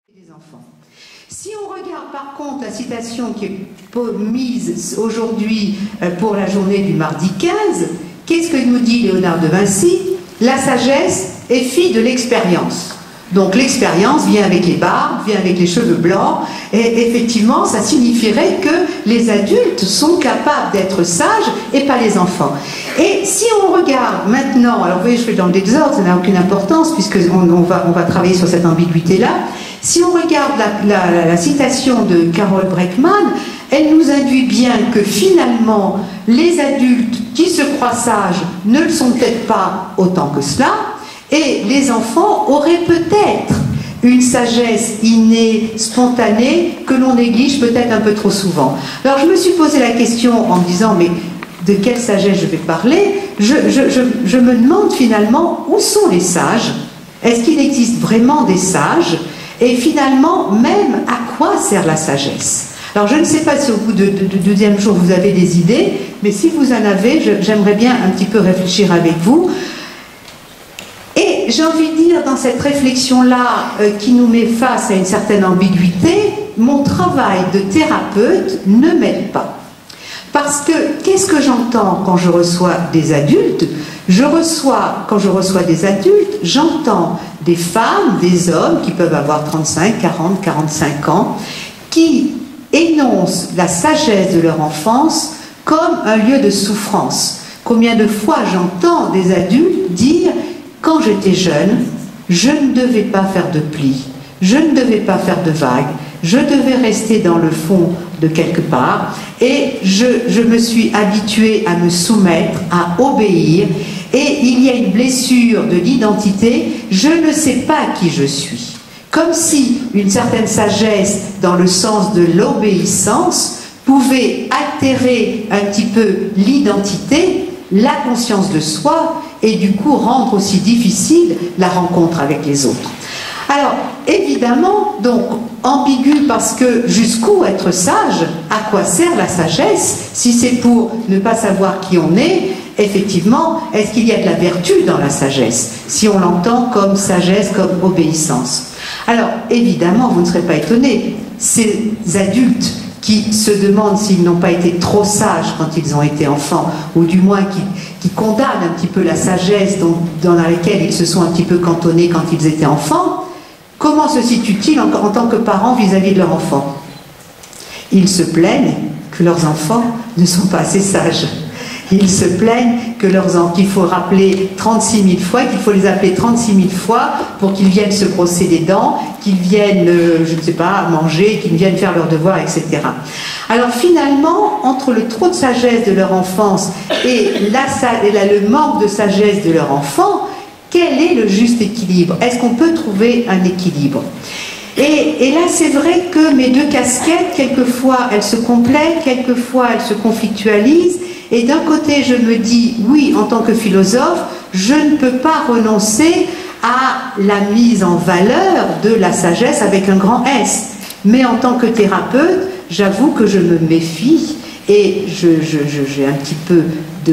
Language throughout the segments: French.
Des enfants. Si on regarde par contre la citation qui est mise aujourd'hui pour la journée du mardi 15, qu'est-ce que nous dit Léonard de Vinci? La sagesse est fille de l'expérience. Donc l'expérience vient avec les barbes, vient avec les cheveux blancs, et effectivement ça signifierait que les adultes sont capables d'être sages et pas les enfants. Et si on regarde maintenant, alors vous voyez je fais dans le désordre, ça n'a aucune importance puisqu'on va travailler sur cette ambiguïté-là. Si on regarde la citation de Carol Breckman, elle nous induit bien que finalement les adultes qui se croient sages ne le sont peut-être pas autant que cela, et les enfants auraient peut-être une sagesse innée, spontanée, que l'on néglige peut-être un peu trop souvent. Alors je me suis posé la question en me disant, mais de quelle sagesse je vais parler? Je me demande finalement, où sont les sages? Est-ce qu'il existe vraiment des sages? Et finalement, même à quoi sert la sagesse? Alors je ne sais pas si au bout du deuxième jour vous avez des idées, mais si vous en avez, j'aimerais bien un petit peu réfléchir avec vous. Et j'ai envie de dire, dans cette réflexion-là qui nous met face à une certaine ambiguïté, mon travail de thérapeute ne m'aide pas. Parce que, qu'est-ce que j'entends quand je reçois des adultes? Quand je reçois des adultes, j'entends des femmes, des hommes qui peuvent avoir 35, 40, 45 ans, qui énoncent la sagesse de leur enfance comme un lieu de souffrance. Combien de fois j'entends des adultes dire: quand j'étais jeune, je ne devais pas faire de plis, je ne devais pas faire de vagues, je devais rester dans le fond de quelque part, et je me suis habituée à me soumettre, à obéir, et il y a une blessure de l'identité, je ne sais pas qui je suis. Comme si une certaine sagesse, dans le sens de l'obéissance, pouvait altérer un petit peu l'identité, la conscience de soi, et du coup rendre aussi difficile la rencontre avec les autres. Alors, évidemment, donc, ambigu parce que jusqu'où être sage? À quoi sert la sagesse? Si c'est pour ne pas savoir qui on est, effectivement, est-ce qu'il y a de la vertu dans la sagesse? Si on l'entend comme sagesse, comme obéissance. Alors, évidemment, vous ne serez pas étonnés, ces adultes qui se demandent s'ils n'ont pas été trop sages quand ils ont été enfants, ou du moins qui condamnent un petit peu la sagesse dans laquelle ils se sont un petit peu cantonnés quand ils étaient enfants, comment se situent-ils en tant que parents vis-à-vis de leurs enfants? Ils se plaignent que leurs enfants ne sont pas assez sages. Ils se plaignent qu'il faut rappeler 36 000 fois, qu'il faut les appeler 36 000 fois pour qu'ils viennent se brosser les dents, qu'ils viennent, je ne sais pas, manger, qu'ils viennent faire leurs devoirs, etc. Alors finalement, entre le trop de sagesse de leur enfance et le manque de sagesse de leur enfant, quel est le juste équilibre? Est-ce qu'on peut trouver un équilibre? Et là, c'est vrai que mes deux casquettes, quelquefois, elles se complètent, quelquefois, elles se conflictualisent. Et d'un côté, je me dis, oui, en tant que philosophe, je ne peux pas renoncer à la mise en valeur de la sagesse avec un grand S. Mais en tant que thérapeute, j'avoue que je me méfie et j'ai un petit peu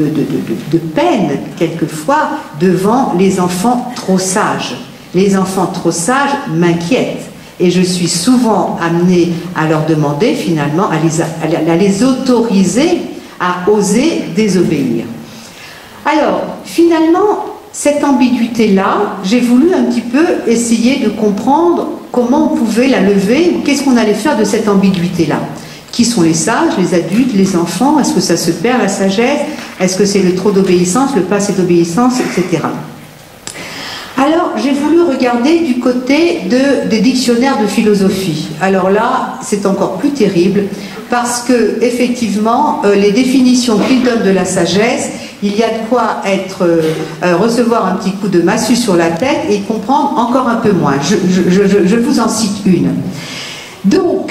de peine, quelquefois, devant les enfants trop sages. Les enfants trop sages m'inquiètent. Et je suis souvent amenée à leur demander, finalement, à les autoriser à oser désobéir. Alors, finalement, cette ambiguïté-là, j'ai voulu un petit peu essayer de comprendre comment on pouvait la lever, ou qu'est-ce qu'on allait faire de cette ambiguïté-là. Qui sont les sages, les adultes, les enfants? Est-ce que ça se perd, la sagesse? Est-ce que c'est le trop d'obéissance, le pas assez d'obéissance, etc. Alors, j'ai voulu regarder du côté des dictionnaires de philosophie. Alors là, c'est encore plus terrible, parce que, effectivement, les définitions qu'ils donnent de la sagesse, il y a de quoi recevoir un petit coup de massue sur la tête et comprendre encore un peu moins. Je vous en cite une. Donc,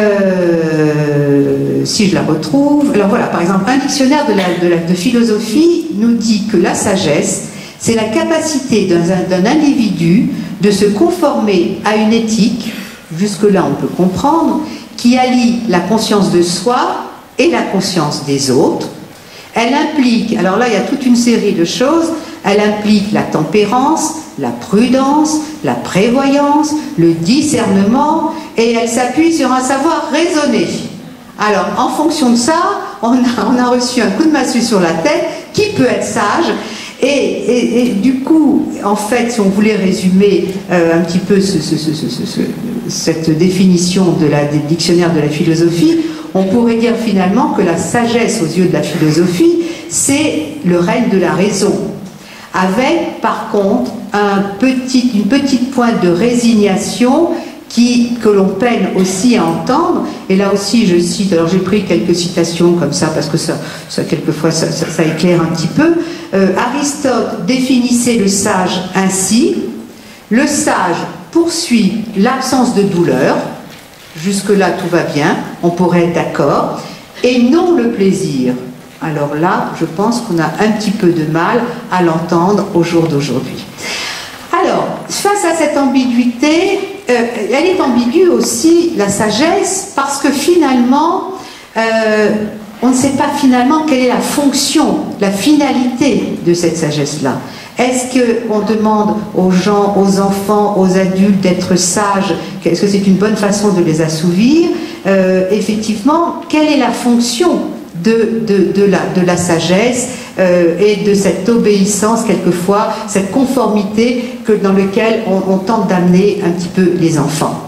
si je la retrouve, alors voilà, par exemple, un dictionnaire de philosophie nous dit que la sagesse, c'est la capacité d'un individu de se conformer à une éthique, jusque-là on peut comprendre, qui allie la conscience de soi et la conscience des autres. Elle implique, alors là il y a toute une série de choses, elle implique la tempérance, la prudence, la prévoyance, le discernement, et elle s'appuie sur un savoir raisonné. Alors, en fonction de ça, on a reçu un coup de massue sur la tête. Qui peut être sage? Et du coup, en fait, si on voulait résumer un petit peu cette définition du dictionnaire de la philosophie, on pourrait dire finalement que la sagesse aux yeux de la philosophie, c'est le règne de la raison, avec par contre une petite pointe de résignation que l'on peine aussi à entendre. Et là aussi je cite, alors j'ai pris quelques citations comme ça parce que ça quelquefois ça éclaire un petit peu. Aristote définissait le sage ainsi: le sage poursuit l'absence de douleur, jusque là tout va bien, on pourrait être d'accord, et non le plaisir. Alors là je pense qu'on a un petit peu de mal à l'entendre au jour d'aujourd'hui. Alors, face à cette ambiguïté, elle est ambiguë aussi, la sagesse, parce que finalement, on ne sait pas finalement quelle est la fonction, la finalité de cette sagesse-là. Est-ce qu'on demande aux gens, aux enfants, aux adultes d'être sages? Est-ce que c'est une bonne façon de les assouvir? Effectivement, quelle est la fonction de la sagesse et de cette obéissance, quelquefois, cette conformité dans laquelle on tente d'amener un petit peu les enfants.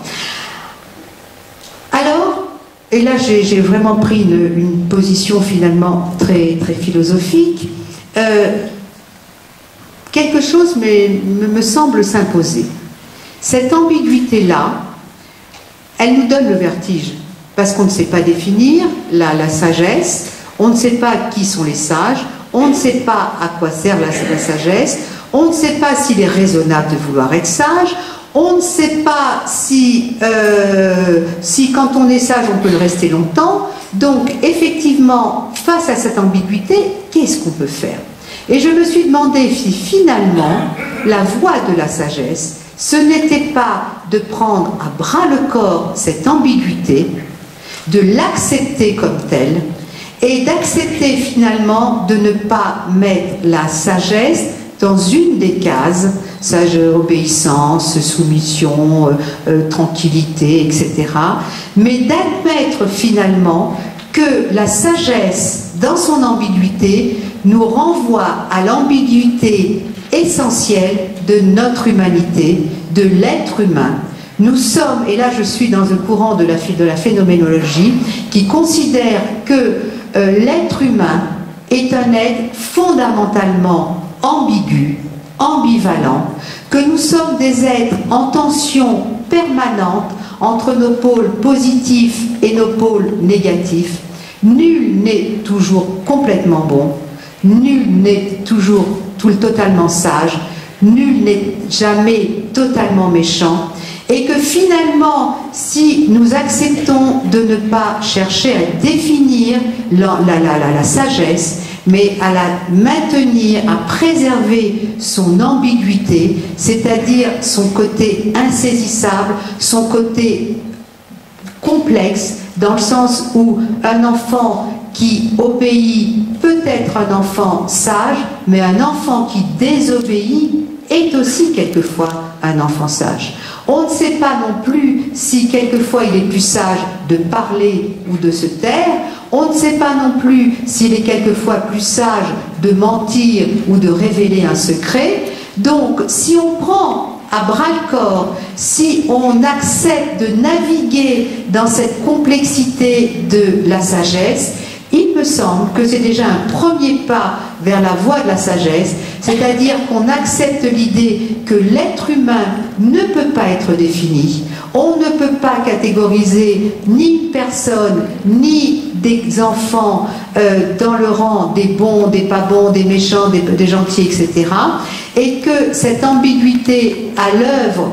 Alors, et là j'ai vraiment pris une position finalement très, très philosophique, quelque chose me semble s'imposer. Cette ambiguïté-là, elle nous donne le vertige, parce qu'on ne sait pas définir la sagesse, on ne sait pas qui sont les sages, on ne sait pas à quoi sert la sagesse, on ne sait pas s'il est raisonnable de vouloir être sage, on ne sait pas si quand on est sage on peut le rester longtemps. Donc effectivement, face à cette ambiguïté, qu'est-ce qu'on peut faire? Et je me suis demandé si finalement la voie de la sagesse, ce n'était pas de prendre à bras le corps cette ambiguïté, de l'accepter comme telle, et d'accepter finalement de ne pas mettre la sagesse dans une des cases, sage, obéissance, soumission, tranquillité, etc., mais d'admettre finalement que la sagesse, dans son ambiguïté, nous renvoie à l'ambiguïté essentielle de notre humanité, de l'être humain. Nous sommes, et là je suis dans un courant de la phénoménologie, qui considère que l'être humain est un être fondamentalement ambigu, ambivalent, que nous sommes des êtres en tension permanente entre nos pôles positifs et nos pôles négatifs. Nul n'est toujours complètement bon, nul n'est toujours totalement sage, nul n'est jamais totalement méchant, et que finalement, si nous acceptons de ne pas chercher à définir la sagesse, mais à la maintenir, à préserver son ambiguïté, c'est-à-dire son côté insaisissable, son côté complexe, dans le sens où un enfant qui obéit peut être un enfant sage, mais un enfant qui désobéit est aussi quelquefois un enfant sage. On ne sait pas non plus si quelquefois il est plus sage de parler ou de se taire. On ne sait pas non plus s'il est quelquefois plus sage de mentir ou de révéler un secret. Donc, si on prend à bras-le-corps, si on accepte de naviguer dans cette complexité de la sagesse, il me semble que c'est déjà un premier pas vers la voie de la sagesse, c'est-à-dire qu'on accepte l'idée que l'être humain ne peut pas être défini. On ne peut pas catégoriser ni une personne, ni des enfants dans le rang des bons, des pas bons, des méchants, des gentils, etc. Et que cette ambiguïté à l'œuvre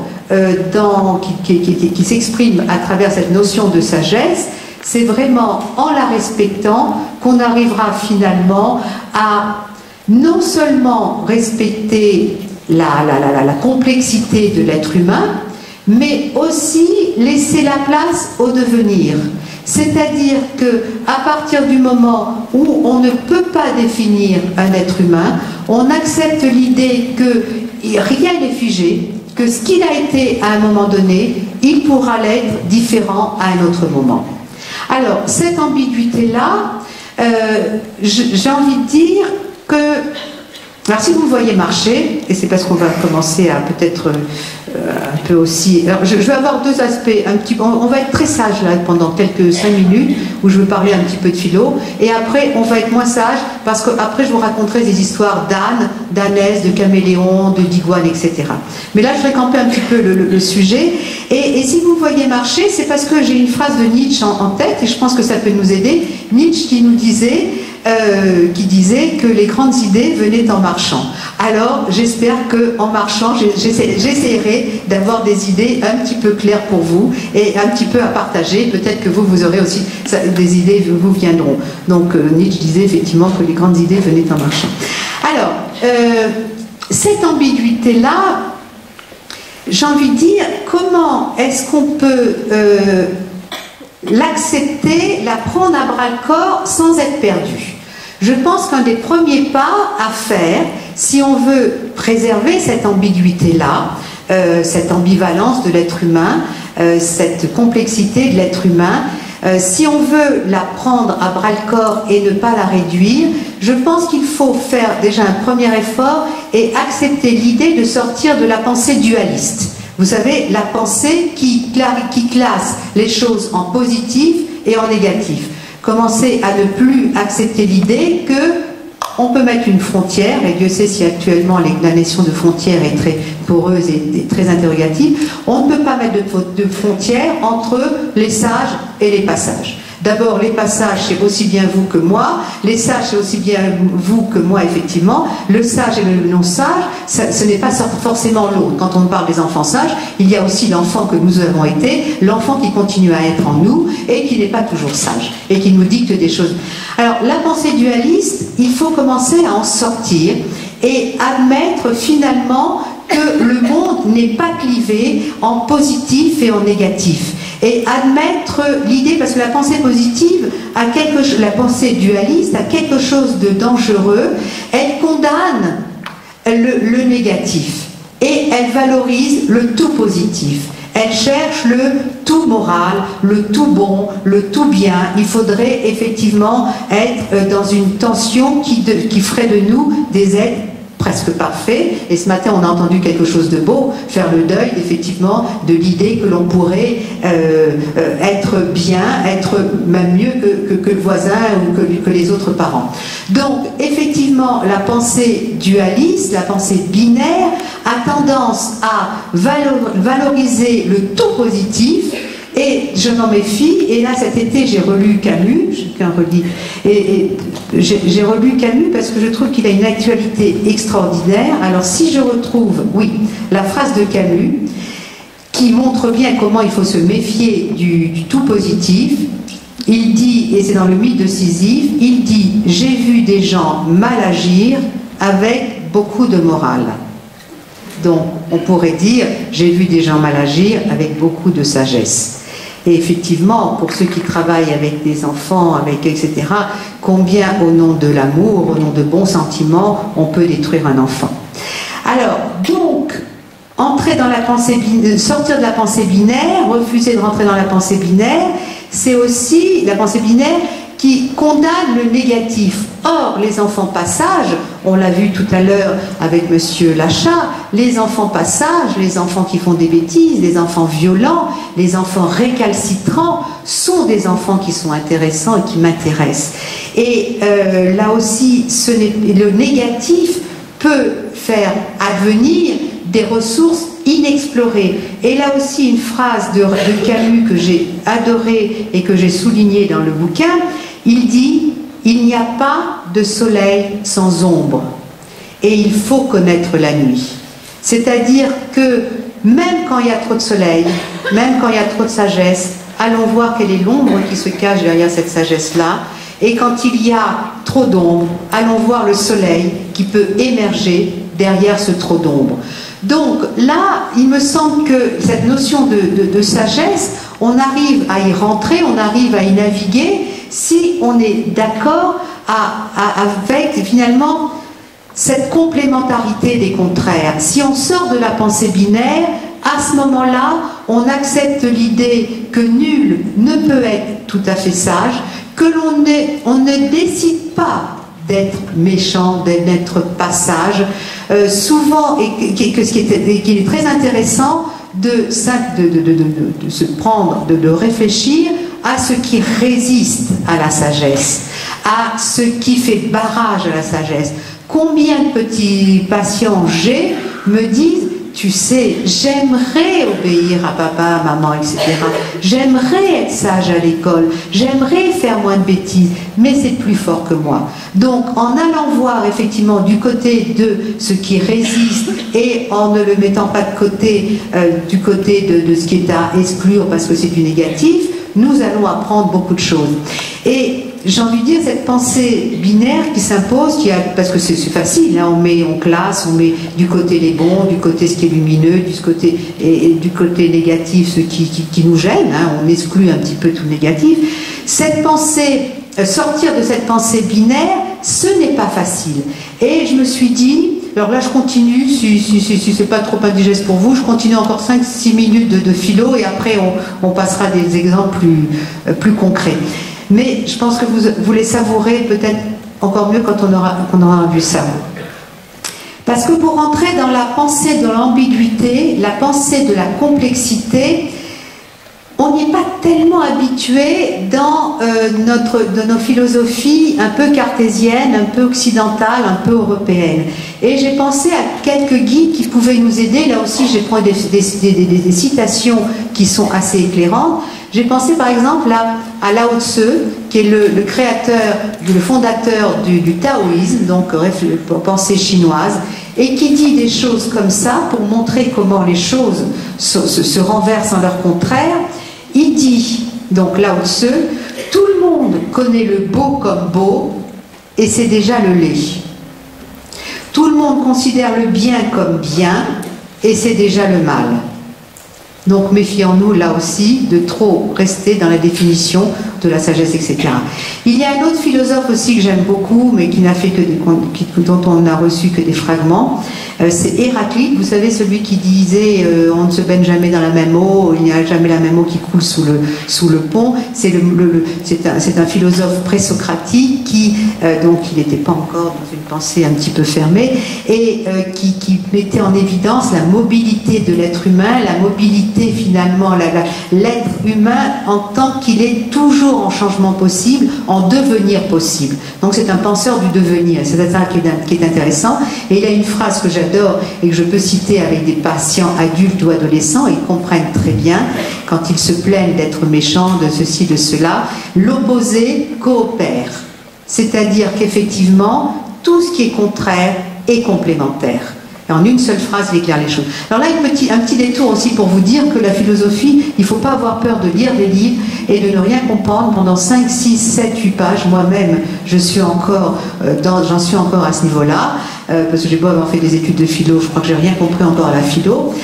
qui s'exprime à travers cette notion de sagesse, c'est vraiment en la respectant qu'on arrivera finalement à non seulement respecter la complexité de l'être humain, mais aussi laisser la place au devenir. C'est-à-dire qu'à partir du moment où on ne peut pas définir un être humain, on accepte l'idée rien n'est figé, que ce qu'il a été à un moment donné, il pourra l'être différent à un autre moment. Alors, cette ambiguïté-là, j'ai envie de dire que... Alors, si vous me voyez marcher, et c'est parce qu'on va commencer à peut-être un peu aussi... Alors, je vais avoir deux aspects. On va être très sage là pendant quelques 5 minutes, où je vais parler un petit peu de philo, et après, on va être moins sage, parce qu'après, je vous raconterai des histoires d'ânes, d'ânesse, de caméléons, de d'iguanes, etc. Mais là, je vais camper un petit peu le sujet. Et si vous me voyez marcher, c'est parce que j'ai une phrase de Nietzsche en tête, et je pense que ça peut nous aider. Nietzsche qui nous disait... qui disait que les grandes idées venaient en marchant. Alors, j'espère qu'en marchant, j'essaierai d'avoir des idées un petit peu claires pour vous et un petit peu à partager. Peut-être que vous aurez aussi des idées vous viendront. Donc, Nietzsche disait effectivement que les grandes idées venaient en marchant. Alors, cette ambiguïté-là, j'ai envie de dire, comment est-ce qu'on peut... l'accepter, la prendre à bras-le-corps sans être perdu. Je pense qu'un des premiers pas à faire, si on veut préserver cette ambiguïté-là, cette ambivalence de l'être humain, cette complexité de l'être humain, si on veut la prendre à bras-le-corps et ne pas la réduire, je pense qu'il faut faire déjà un premier effort et accepter l'idée de sortir de la pensée dualiste. Vous savez, la pensée qui classe les choses en positif et en négatif. Commencez à ne plus accepter l'idée qu'on peut mettre une frontière, et Dieu sait si actuellement la notion de frontière est très poreuse et très interrogative, on ne peut pas mettre de frontière entre les sages et les passages. D'abord, les passages, c'est aussi bien vous que moi. Les sages, c'est aussi bien vous que moi, effectivement. Le sage et le non-sage, ce n'est pas forcément l'autre. Quand on parle des enfants sages, il y a aussi l'enfant que nous avons été, l'enfant qui continue à être en nous et qui n'est pas toujours sage et qui nous dicte des choses. Alors, la pensée dualiste, il faut commencer à en sortir et admettre finalement que le monde n'est pas clivé en positif et en négatif. Et admettre l'idée, parce que la pensée positive, la pensée dualiste a quelque chose de dangereux, elle condamne le négatif et elle valorise le tout positif. Elle cherche le tout moral, le tout bon, le tout bien. Il faudrait effectivement être dans une tension qui ferait de nous des êtres presque parfait, et ce matin on a entendu quelque chose de beau, faire le deuil effectivement de l'idée que l'on pourrait être bien, être même mieux que le voisin ou que les autres parents. Donc effectivement la pensée dualiste, la pensée binaire a tendance à valoriser le tout positif. Et je m'en méfie, et là cet été j'ai relu Camus, j'ai relu Camus parce que je trouve qu'il a une actualité extraordinaire. Alors si je retrouve, oui, la phrase de Camus, qui montre bien comment il faut se méfier du tout positif, il dit, et c'est dans le mythe de Sisyphe, il dit « J'ai vu des gens mal agir avec beaucoup de morale ». Donc on pourrait dire « J'ai vu des gens mal agir avec beaucoup de sagesse ». Et effectivement, pour ceux qui travaillent avec des enfants, etc., combien au nom de l'amour, au nom de bons sentiments, on peut détruire un enfant. Alors, donc, sortir de la pensée binaire, refuser de rentrer dans la pensée binaire, c'est aussi la pensée binaire qui condamne le négatif. Or, les enfants pas sages, on l'a vu tout à l'heure avec Monsieur Lachat, les enfants pas sages, les enfants qui font des bêtises, les enfants violents, les enfants récalcitrants, sont des enfants qui sont intéressants et qui m'intéressent. Et là aussi, le négatif peut faire advenir des ressources inexplorées. Et là aussi, une phrase de Camus que j'ai adorée et que j'ai soulignée dans le bouquin, il dit « Il n'y a pas de soleil sans ombre et il faut connaître la nuit ». C'est-à-dire que même quand il y a trop de soleil, même quand il y a trop de sagesse, allons voir quelle est l'ombre qui se cache derrière cette sagesse-là. Et quand il y a trop d'ombre, allons voir le soleil qui peut émerger derrière ce trop d'ombre. Donc là, il me semble que cette notion de sagesse, on arrive à y rentrer, on arrive à y naviguer si on est d'accord avec finalement cette complémentarité des contraires. Si on sort de la pensée binaire, à ce moment-là, on accepte l'idée que nul ne peut être tout à fait sage, que on ne décide pas d'être méchant, d'être pas sage. Souvent, et ce qui est très intéressant, de se prendre, de réfléchir à ce qui résiste à la sagesse, à ce qui fait barrage à la sagesse. Combien de petits patients j'ai me disent: tu sais, j'aimerais obéir à papa, à maman, etc. J'aimerais être sage à l'école, j'aimerais faire moins de bêtises, mais c'est plus fort que moi. Donc, en allant voir effectivement du côté de ce qui résiste et en ne le mettant pas de côté, du côté de ce qui est à exclure parce que c'est du négatif, nous allons apprendre beaucoup de choses. Et j'ai envie de dire, cette pensée binaire qui s'impose, parce que c'est facile, hein, on classe, on met du côté les bons, du côté ce qui est lumineux, du côté négatif ce qui nous gêne, hein, on exclut un petit peu tout négatif. Cette pensée, sortir de cette pensée binaire, ce n'est pas facile. Et je me suis dit, alors là je continue, si c'est pas trop indigeste pour vous, je continue encore 5-6 minutes de philo et après on passera des exemples plus concrets. Mais je pense que vous les savourez peut-être encore mieux quand on aura vu ça. Parce que pour entrer dans la pensée de l'ambiguïté, la pensée de la complexité, on n'y est pas tellement habitué dans nos philosophies un peu cartésiennes, un peu occidentales, un peu européennes. Et j'ai pensé à quelques guides qui pouvaient nous aider. Là aussi, j'ai pris des citations qui sont assez éclairantes. J'ai pensé par exemple à Lao Tse, qui est le créateur, le fondateur du taoïsme, donc pensée chinoise, et qui dit des choses comme ça pour montrer comment les choses se renversent en leur contraire. Il dit, donc Lao Tse, tout le monde connaît le beau comme beau, et c'est déjà le laid. Tout le monde considère le bien comme bien, et c'est déjà le mal. Donc méfions-nous là aussi de trop rester dans la définition de la sagesse, etc. Il y a un autre philosophe aussi que j'aime beaucoup, mais qui n'a fait que dont on n'a reçu que des fragments. C'est Héraclite, vous savez, celui qui disait on ne se baigne jamais dans la même eau, il n'y a jamais la même eau qui coule sous le pont. C'est un philosophe présocratique qui, donc il n'était pas encore dans une pensée un petit peu fermée, et qui mettait en évidence la mobilité de l'être humain, la mobilité finalement, l'être humain en tant qu'il est toujours en changement possible, en devenir possible. Donc c'est un penseur du devenir, c'est ça qui est intéressant. Et il y a une phrase que j'adore et que je peux citer avec des patients adultes ou adolescents, ils comprennent très bien quand ils se plaignent d'être méchants, de ceci, de cela. L'opposé coopère, c'est-à-dire qu'effectivement tout ce qui est contraire est complémentaire. Et en une seule phrase, il éclaire les choses. Alors là, un petit détour aussi pour vous dire que la philosophie, il ne faut pas avoir peur de lire des livres et de ne rien comprendre pendant 5, 6, 7, 8 pages. Moi-même, j'en suis encore à ce niveau-là, parce que j'ai beau avoir fait des études de philo, je crois que j'ai rien compris encore à la philo.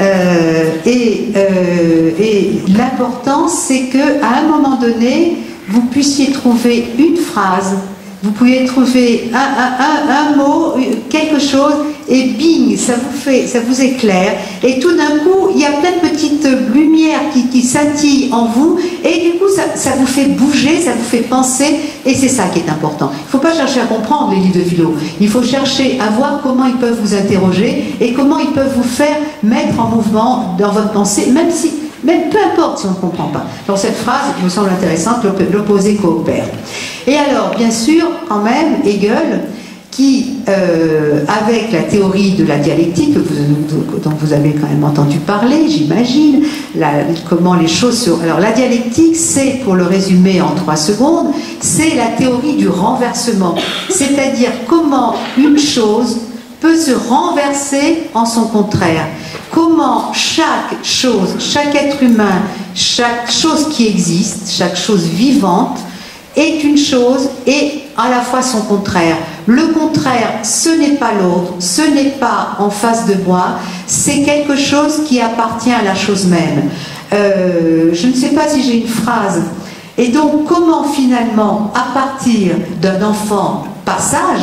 Et l'important, c'est qu'à un moment donné, vous puissiez trouver une phrase, vous pouvez trouver un mot, quelque chose, et bing, ça vous éclaire. Et tout d'un coup, il y a plein de petites lumières qui scintillent en vous, et du coup, ça vous fait bouger, ça vous fait penser, et c'est ça qui est important. Il ne faut pas chercher à comprendre les livres de philo. Il faut chercher à voir comment ils peuvent vous interroger, et comment ils peuvent vous faire mettre en mouvement dans votre pensée, même peu importe si on ne comprend pas. Donc cette phrase me semble intéressante, l'opposé coopère. Et alors, bien sûr, quand même, Hegel, qui, avec la théorie de la dialectique, dont vous avez quand même entendu parler, j'imagine, comment les choses se... Alors la dialectique, c'est, pour le résumer en 3 secondes, c'est la théorie du renversement. C'est-à-dire comment une chose peut se renverser en son contraire. Comment chaque chose, chaque être humain, chaque chose qui existe, chaque chose vivante, est une chose et à la fois son contraire. Le contraire, ce n'est pas l'autre, ce n'est pas en face de moi, c'est quelque chose qui appartient à la chose même. Je ne sais pas si j'ai une phrase. Et donc, comment finalement, à partir d'un enfant pas sage,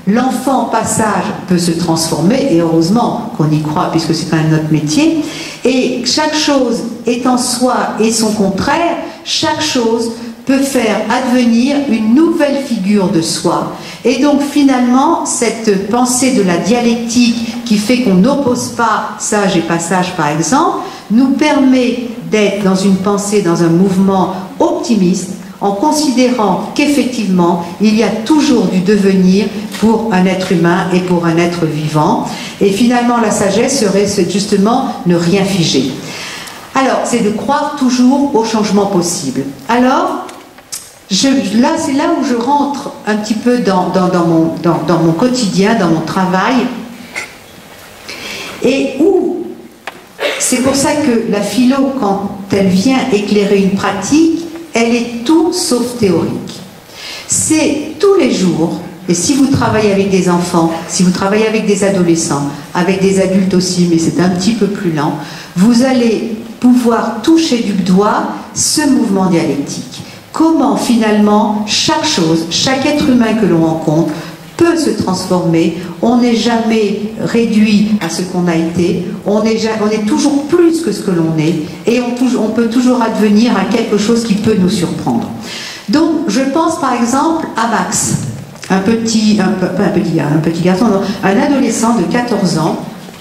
L'enfant passage peut se transformer, et heureusement qu'on y croit puisque c'est quand même notre métier, et chaque chose est en soi et son contraire, chaque chose peut faire advenir une nouvelle figure de soi. Et donc finalement, cette pensée de la dialectique qui fait qu'on n'oppose pas sage et passage par exemple, nous permet d'être dans une pensée, dans un mouvement optimiste, en considérant qu'effectivement, il y a toujours du devenir pour un être humain et pour un être vivant. Et finalement, la sagesse serait justement ne rien figer. Alors, c'est de croire toujours au changement possible. Alors, là, c'est là où je rentre un petit peu dans mon quotidien, dans mon travail, et où c'est pour ça que la philo, quand elle vient éclairer une pratique, elle est tout sauf théorique. C'est tous les jours, et si vous travaillez avec des enfants, si vous travaillez avec des adolescents, avec des adultes aussi, mais c'est un petit peu plus lent, vous allez pouvoir toucher du doigt ce mouvement dialectique. Comment finalement chaque chose, chaque être humain que l'on rencontre peut se transformer, on n'est jamais réduit à ce qu'on a été, on est toujours plus que ce que l'on est, et on peut toujours advenir à quelque chose qui peut nous surprendre. Donc je pense par exemple à Max, un petit garçon, non, un adolescent de 14 ans,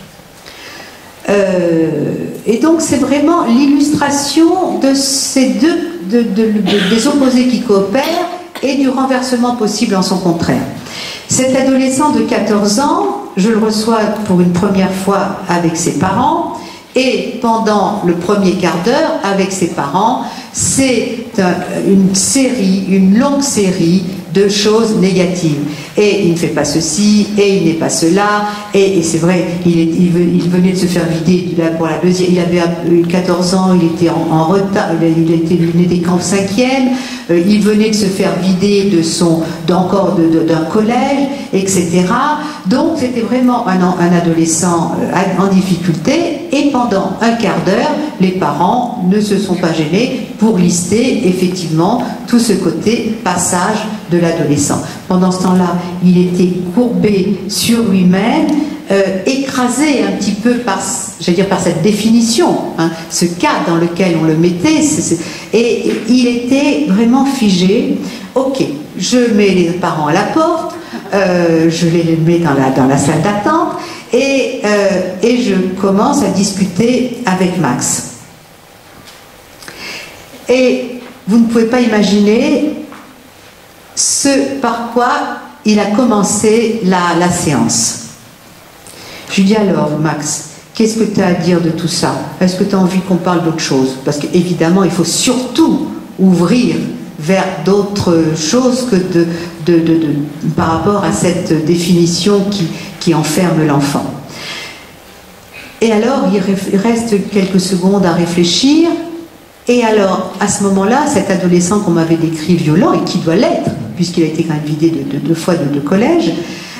et donc c'est vraiment l'illustration de ces des opposés qui coopèrent et du renversement possible en son contraire. Cet adolescent de 14 ans, je le reçois pour une première fois avec ses parents, et pendant le premier quart d'heure avec ses parents, c'est une longue série de choses négatives. Et il ne fait pas ceci, et il n'est pas cela, et c'est vrai, il venait de se faire vider pour la deuxième, il avait 14 ans, il était en retard, il n'était qu'en 5e, il venait de se faire vider d'un collège, etc. Donc c'était vraiment un adolescent en difficulté, et pendant un quart d'heure, les parents ne se sont pas gênés pour lister effectivement tout ce côté passage de l'adolescent. Pendant ce temps-là, il était courbé sur lui-même, écrasé un petit peu par cette définition, hein, ce cadre dans lequel on le mettait, et il était vraiment figé. Ok, je mets les parents à la porte, je les mets dans la salle d'attente, et je commence à discuter avec Max. Et vous ne pouvez pas imaginer ce par quoi il a commencé la séance. Je lui dis alors, Max, qu'est-ce que tu as à dire de tout ça? Est-ce que tu as envie qu'on parle d'autre chose? Parce qu'évidemment, il faut surtout ouvrir vers d'autres choses que par rapport à cette définition qui enferme l'enfant. Et alors, il reste quelques secondes à réfléchir. Et alors, à ce moment-là, cet adolescent qu'on m'avait décrit violent, et qui doit l'être, puisqu'il a été quand même vidé deux fois de collège,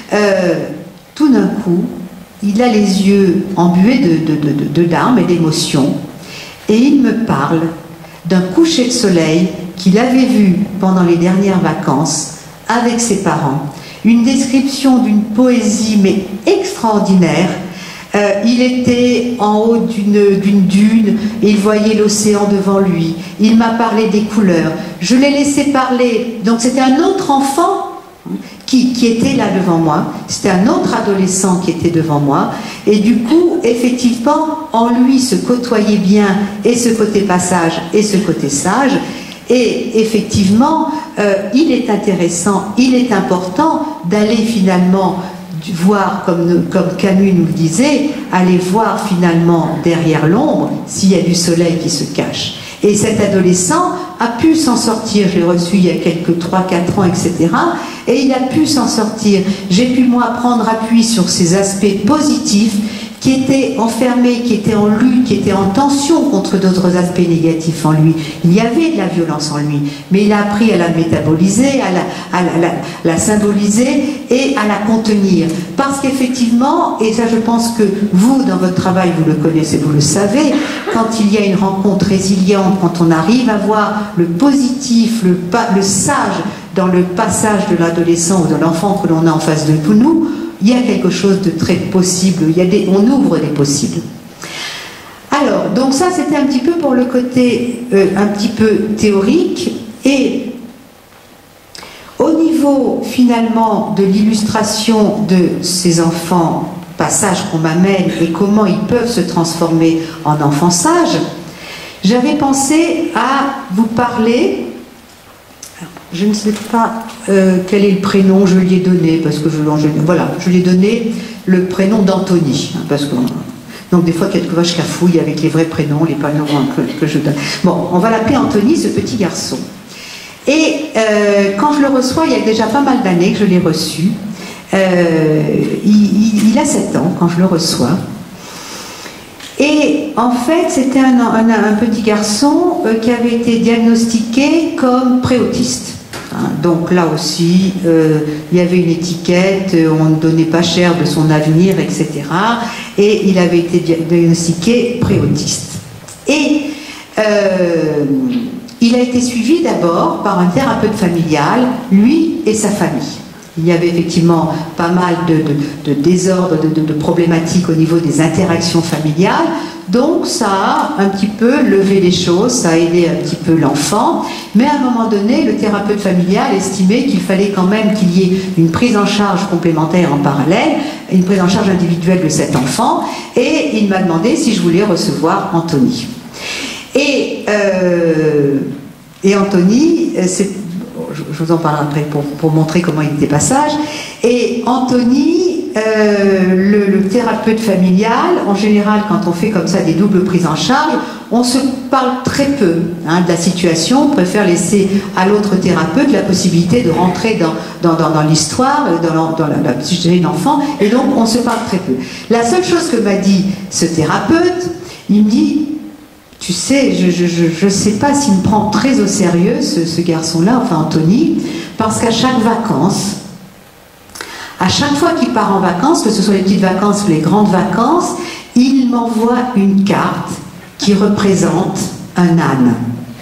tout d'un coup, il a les yeux embués de larmes et d'émotions, et il me parle d'un coucher de soleil qu'il avait vu pendant les dernières vacances avec ses parents. Une description d'une poésie, mais extraordinaire. Il était en haut d'une dune et il voyait l'océan devant lui. Il m'a parlé des couleurs. Je l'ai laissé parler. Donc c'était un autre enfant qui était là devant moi. C'était un autre adolescent qui était devant moi. Et du coup, effectivement, en lui se côtoyait bien et ce côté passage et ce côté sage. Et effectivement, il est intéressant, il est important d'aller finalement voir, comme Camus nous le disait, aller voir finalement derrière l'ombre s'il y a du soleil qui se cache. Et cet adolescent a pu s'en sortir, je l'ai reçu il y a quelques 3-4 ans, etc. Et il a pu s'en sortir. J'ai pu, moi, prendre appui sur ces aspects positifs qui étaient enfermés, qui étaient en lutte, qui étaient en tension contre d'autres aspects négatifs en lui. Il y avait de la violence en lui, mais il a appris à la métaboliser, à la symboliser et à la contenir. Parce qu'effectivement, et ça je pense que vous, dans votre travail, vous le connaissez, vous le savez, quand il y a une rencontre résiliente, quand on arrive à voir le positif, le sage dans le passage de l'adolescent ou de l'enfant que l'on a en face de nous, il y a quelque chose de très possible, on ouvre des possibles. Alors, donc ça c'était un petit peu pour le côté un petit peu théorique, et au niveau finalement de l'illustration de ces enfants, passages qu'on m'amène et comment ils peuvent se transformer en enfants sages, j'avais pensé à vous parler, je ne sais pas quel est le prénom, je lui ai donné, parce que je lui ai donné le prénom d'Anthony, parce que donc des fois, quelquefois, je cafouille avec les vrais prénoms, les prénoms que je donne. Bon, on va l'appeler Anthony, ce petit garçon. Et quand je le reçois, il y a déjà pas mal d'années que je l'ai reçu. Il a 7 ans quand je le reçois. Et en fait, c'était un petit garçon qui avait été diagnostiqué comme préautiste. Donc là aussi, il y avait une étiquette, on ne donnait pas cher de son avenir, etc. Et il avait été diagnostiqué préautiste. Et il a été suivi d'abord par un thérapeute familial, lui et sa famille. Il y avait effectivement pas mal de désordres, de problématiques au niveau des interactions familiales. Donc ça a un petit peu levé les choses, ça a aidé un petit peu l'enfant. Mais à un moment donné, le thérapeute familial estimait qu'il fallait quand même qu'il y ait une prise en charge complémentaire en parallèle, une prise en charge individuelle de cet enfant. Et il m'a demandé si je voulais recevoir Anthony. Et Anthony, je vous en parlerai après pour montrer comment il était pas sage. Et Anthony, le thérapeute familial, en général, quand on fait comme ça des doubles prises en charge, on se parle très peu de la situation. On préfère laisser à l'autre thérapeute la possibilité de rentrer dans l'histoire, dans la psyché de l'enfant, et donc on se parle très peu. La seule chose que m'a dit ce thérapeute, il me dit: tu sais, je ne sais pas s'il me prend très au sérieux, ce garçon-là, enfin Anthony, parce qu'à chaque vacances, à chaque fois qu'il part en vacances, que ce soit les petites vacances ou les grandes vacances, il m'envoie une carte qui représente un âne.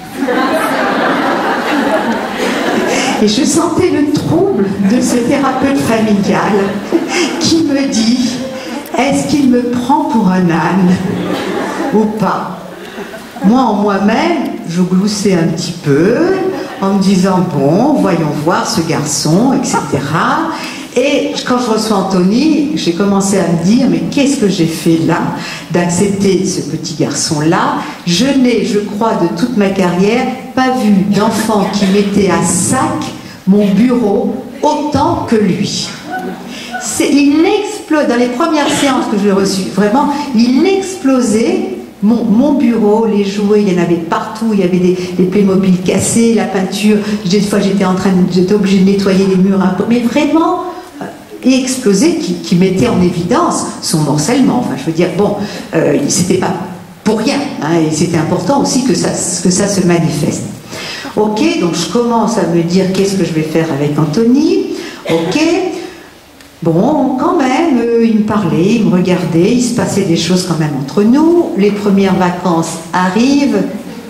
Et je sentais le trouble de ce thérapeute familial qui me dit: est-ce qu'il me prend pour un âne ou pas? Moi, en moi-même, je gloussais un petit peu, en me disant, bon, voyons voir ce garçon, etc. Et quand je reçois Anthony, j'ai commencé à me dire, mais qu'est-ce que j'ai fait là, d'accepter ce petit garçon-là? Je n'ai, je crois, de toute ma carrière, pas vu d'enfant qui mettait à sac mon bureau autant que lui. Il explose, dans les premières séances que j'ai reçues, vraiment, il explosait. Mon bureau, les jouets, il y en avait partout, il y avait des Playmobil cassés, la peinture, des fois j'étais obligée de nettoyer les murs un peu, mais vraiment explosé, qui mettait en évidence son morcellement. Enfin, je veux dire, bon, c'était pas pour rien, et c'était important aussi que ça se manifeste. Ok, donc je commence à me dire qu'est-ce que je vais faire avec Anthony. Ok. Bon, quand même, il me parlait, il me regardait, il se passait des choses quand même entre nous. Les premières vacances arrivent.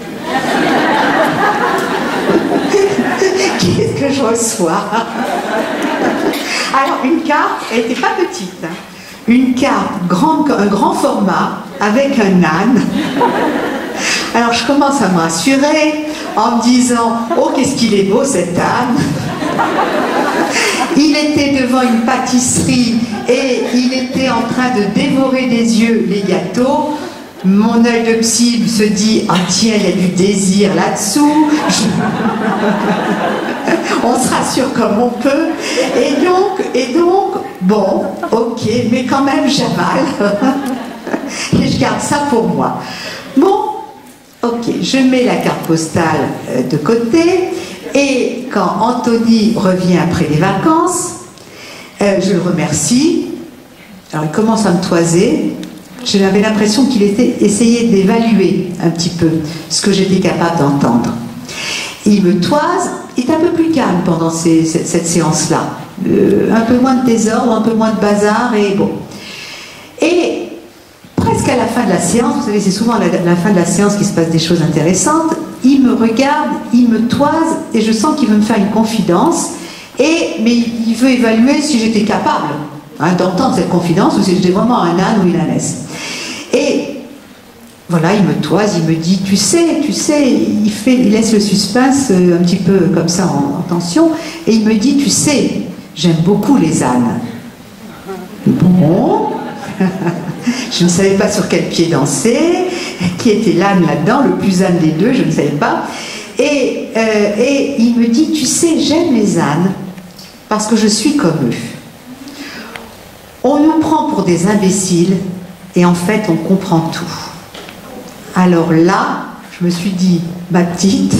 Qu'est-ce que je reçois? Alors, une carte, elle n'était pas petite. Une carte, un grand format, avec un âne. Alors, je commence à me rassurer en me disant, oh, qu'est-ce qu'il est beau cet âne! Il était devant une pâtisserie et il était en train de dévorer des yeux les gâteaux. Mon œil de psy se dit, ah tiens, il y a du désir là-dessous. On se rassure comme on peut. Et donc, bon, ok, mais quand même j'avale. Et je garde ça pour moi. Bon, ok, je mets la carte postale de côté. Et quand Anthony revient après les vacances, je le remercie. Alors il commence à me toiser. J'avais l'impression qu'il essayait d'évaluer un petit peu ce que j'étais capable d'entendre. Il me toise, il est un peu plus calme pendant cette séance-là. Un peu moins de désordre, un peu moins de bazar, et bon. Et presque à la fin de la séance, vous savez, c'est souvent à la fin de la séance qu'il se passe des choses intéressantes, il me regarde, il me toise, et je sens qu'il veut me faire une confidence, mais il veut évaluer si j'étais capable d'entendre cette confidence, ou si j'étais vraiment un âne ou une ânesse. Et voilà, il me toise, il me dit, tu sais, il laisse le suspense un petit peu comme ça en tension, et il me dit, tu sais, j'aime beaucoup les ânes. Bon, je ne savais pas sur quel pied danser, qui était l'âne là-dedans, le plus âne des deux, je ne savais pas. Et il me dit, tu sais, j'aime les ânes parce que je suis comme eux. On nous prend pour des imbéciles et en fait on comprend tout. Alors là, je me suis dit, ma petite,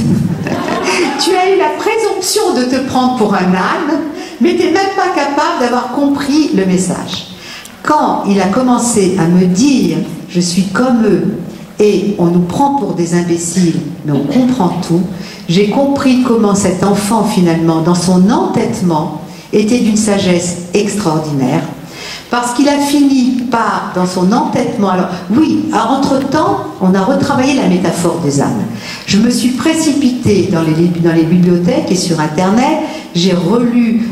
tu as eu la présomption de te prendre pour un âne, mais tu n'es même pas capable d'avoir compris le message. Quand il a commencé à me dire, je suis comme eux, et on nous prend pour des imbéciles, mais on comprend tout, j'ai compris comment cet enfant, finalement, dans son entêtement, était d'une sagesse extraordinaire. Parce qu'il a fini par, dans son entêtement, alors oui, entre-temps, on a retravaillé la métaphore des ânes. Je me suis précipitée dans les bibliothèques et sur Internet, j'ai relu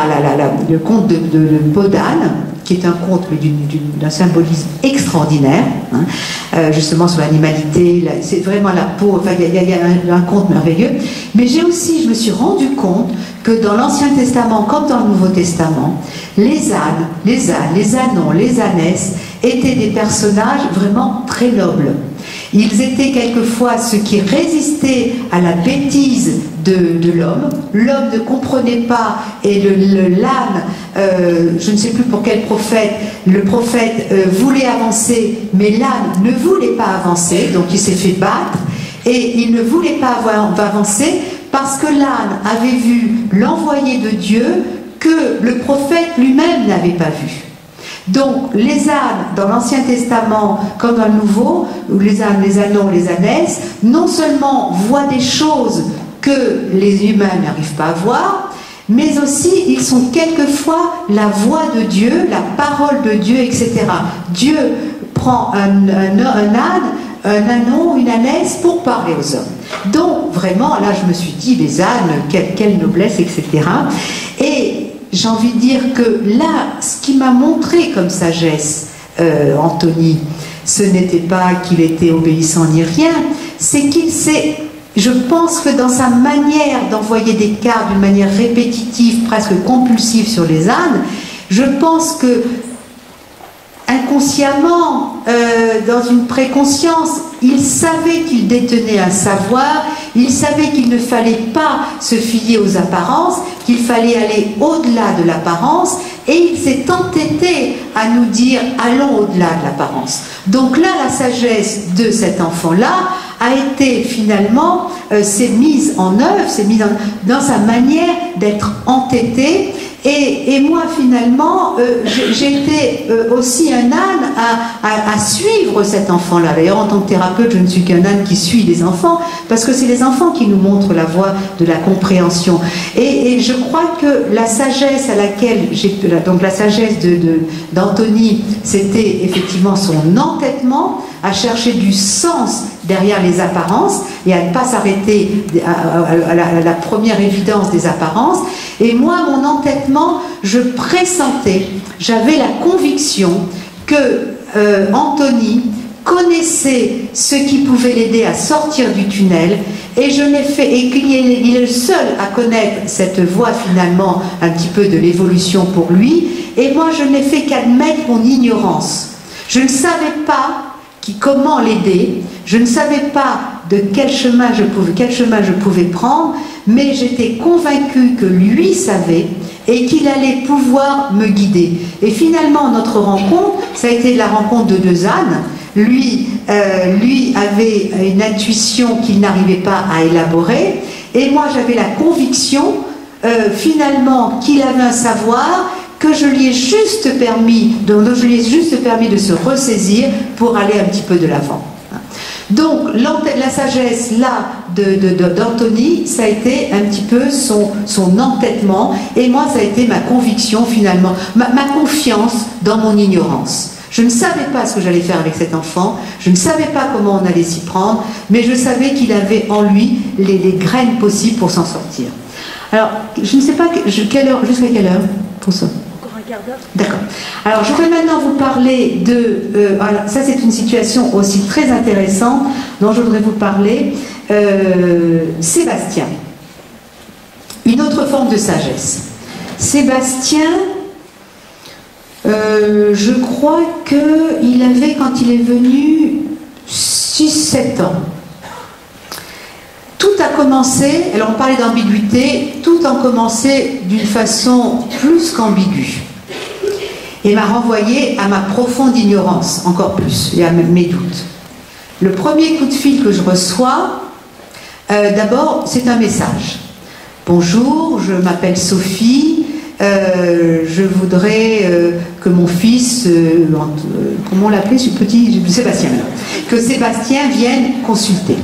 le conte de Bodane, qui est un conte d'un symbolisme extraordinaire, justement sur l'animalité, c'est vraiment la peau, enfin il y a un conte merveilleux. Mais je me suis rendu compte que dans l'Ancien Testament, comme dans le Nouveau Testament, les ânes, les ânons, les ânesses étaient des personnages vraiment très nobles. Ils étaient quelquefois ceux qui résistaient à la bêtise de l'homme. L'homme ne comprenait pas, et l'âne, je ne sais plus pour quel prophète, le prophète voulait avancer, mais l'âne ne voulait pas avancer, donc il s'est fait battre, et il ne voulait pas avancer parce que l'âne avait vu l'envoyé de Dieu que le prophète lui-même n'avait pas vu. Donc les ânes dans l'Ancien Testament comme dans le Nouveau, ou les ânes, les ânons, les ânesses, non seulement voient des choses que les humains n'arrivent pas à voir, mais aussi ils sont quelquefois la voix de Dieu, la parole de Dieu, etc. Dieu prend un âne, un ânon, une ânesse pour parler aux hommes. Donc vraiment là je me suis dit, les ânes, quelle noblesse, etc. Et j'ai envie de dire que là, ce qui m'a montré comme sagesse, Anthony, ce n'était pas qu'il était obéissant ni rien, c'est qu'il s'est, je pense que dans sa manière d'envoyer des cartes d'une manière répétitive, presque compulsive sur les ânes, je pense que inconsciemment, dans une préconscience, il savait qu'il détenait un savoir, il savait qu'il ne fallait pas se fier aux apparences, qu'il fallait aller au-delà de l'apparence, et il s'est entêté à nous dire « allons au-delà de l'apparence ». Donc là, la sagesse de cet enfant-là a été finalement, s'est mise en œuvre, s'est mise dans sa manière d'être entêté. Et moi, finalement, j'ai été aussi un âne à suivre cet enfant-là. D'ailleurs, en tant que thérapeute, je ne suis qu'un âne qui suit les enfants, parce que c'est les enfants qui nous montrent la voie de la compréhension. Et je crois que la sagesse à laquelle donc la sagesse d'Anthony, c'était effectivement son entêtement à chercher du sens derrière les apparences et à ne pas s'arrêter à la première évidence des apparences. Et moi, mon entêtement, je pressentais, j'avais la conviction que Anthony connaissait ce qui pouvait l'aider à sortir du tunnel, et je n'ai fait, et qu'il est le seul à connaître cette voie finalement un petit peu de l'évolution pour lui, et moi je n'ai fait qu'admettre mon ignorance. Je ne savais pas comment l'aider, je ne savais pas de quel chemin je pouvais prendre, mais j'étais convaincue que lui savait et qu'il allait pouvoir me guider. Et finalement, notre rencontre, ça a été la rencontre de deux ânes. Lui avait une intuition qu'il n'arrivait pas à élaborer, et moi j'avais la conviction finalement qu'il avait un savoir que je lui ai juste permis de se ressaisir pour aller un petit peu de l'avant. Donc la sagesse là d'Anthony, ça a été un petit peu son entêtement, et moi ça a été ma conviction finalement, ma confiance dans mon ignorance. Je ne savais pas ce que j'allais faire avec cet enfant, je ne savais pas comment on allait s'y prendre, mais je savais qu'il avait en lui les graines possibles pour s'en sortir. Alors, je ne sais pas jusqu'à quelle heure pour ça. Encore un quart d'heure. D'accord. Alors, je vais maintenant vous parler de... voilà, ça, c'est une situation aussi très intéressante dont je voudrais vous parler. Sébastien. Une autre forme de sagesse. Sébastien, je crois qu'il avait, quand il est venu, 6-7 ans. Tout a commencé, alors on parlait d'ambiguïté, tout a commencé d'une façon plus qu'ambiguë. Et m'a renvoyé à ma profonde ignorance, encore plus, et à mes doutes. Le premier coup de fil que je reçois, d'abord, c'est un message. Bonjour, je m'appelle Sophie, je voudrais que mon fils, comment on l'appelait, ce petit Sébastien, que Sébastien vienne consulter.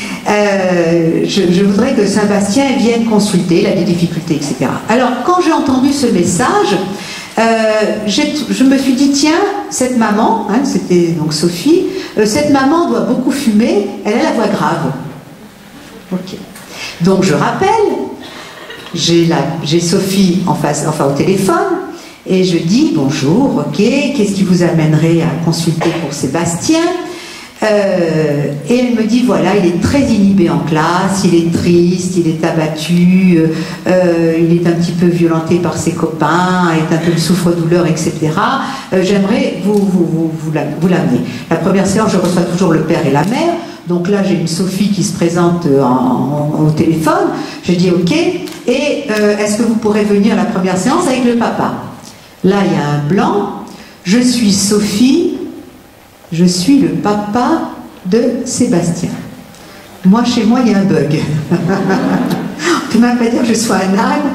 Je voudrais que Sébastien vienne consulter, il a des difficultés, etc. Alors, quand j'ai entendu ce message, je me suis dit, tiens, cette maman, hein, c'était donc Sophie, cette maman doit beaucoup fumer, elle a la voix grave. Ok. Donc, je rappelle, j'ai Sophie en face, enfin au téléphone, et je dis, bonjour, ok, qu'est-ce qui vous amènerait à consulter pour Sébastien ? Et elle me dit, voilà, il est très inhibé en classe, il est triste, il est abattu, il est un petit peu violenté par ses copains, il est un peu de souffre-douleur, etc. J'aimerais vous l'amener. La première séance, je reçois toujours le père et la mère. Donc là, j'ai une Sophie qui se présente au téléphone. Je dis ok. Et est-ce que vous pourrez venir à la première séance avec le papa? Là, il y a un blanc. Je suis Sophie. Je suis le papa de Sébastien. Moi, chez moi, il y a un bug. On ne peut même pas dire que je sois un âne.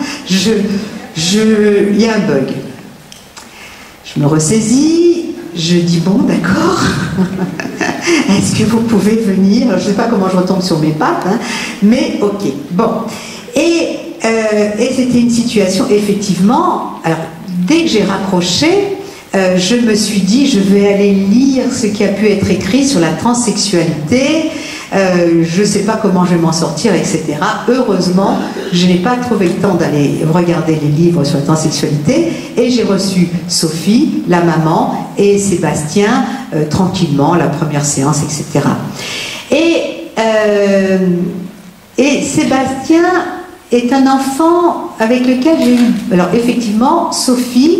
Il y a un bug. Je me ressaisis. Je dis bon, d'accord. Est-ce que vous pouvez venir? Je ne sais pas comment je retombe sur mes pattes, hein, mais ok. Bon. Et c'était une situation, effectivement. Alors, dès que j'ai raccroché, je me suis dit, je vais aller lire ce qui a pu être écrit sur la transsexualité. Je ne sais pas comment je vais m'en sortir, etc. Heureusement, je n'ai pas trouvé le temps d'aller regarder les livres sur la transsexualité et j'ai reçu Sophie, la maman, et Sébastien tranquillement, la première séance, etc. Et Sébastien est un enfant avec lequel j'ai eu... Alors effectivement, Sophie